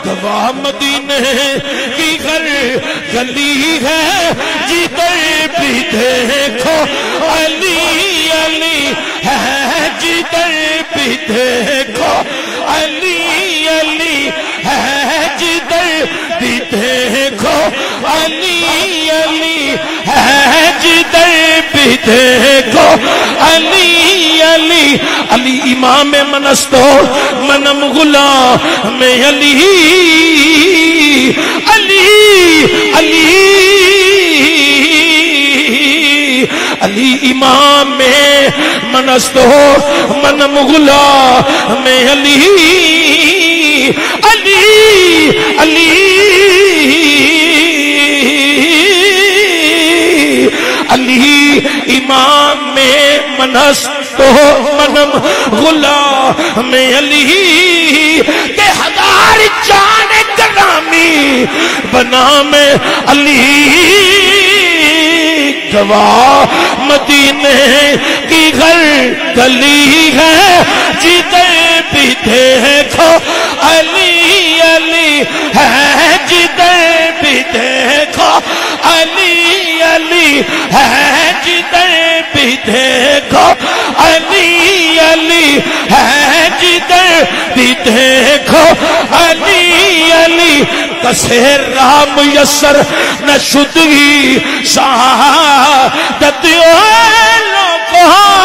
گواہ مدینے کی ہر گلی ہے جدھر بھی دیکھو علی علی ہے، جدھر بھی دیکھو علی علی ہے، جدھر بھی دیکھو علی علی ہے، جدھر بھی دیکھو علی علی علی امام منستو منم غلام علی علی علی علی امام منستو منم غلام علی علی علی علی امام منستو منم غلام علی کہ ہزار جان گرامی بنام علی گواہ مدینے کی ہر گلی ہے جدھر بھی دیکھو علی علی ہے، جدھر بھی دیکھو علی علی ہے، جدھر بھی دیکھو علی علی ہے، جدھر بھی دیکھو علی علی کسے راہ میسر نہ شدگی شہادت لوگوں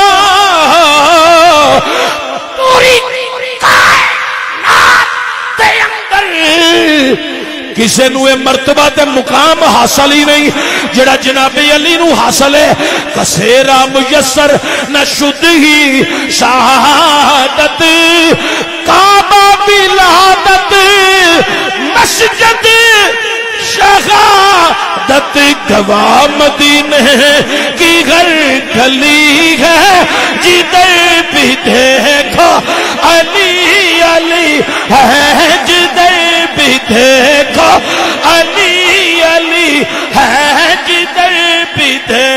پوری کائنات دے اندر کسے نو مرتبہ تے مقام حاصل ہی نہیں جڑا جناب علی نو حاصل ہے کسے راہ میسر نہ شدگی شہادت کعبہ ولادت مسجد شہادت گواہ مدینے کی ہر گلی ہے جدھر بھی دیکھو علی علی ہے، جدھر بھی دیکھو علی علی ہے، جدھر بھی دیکھو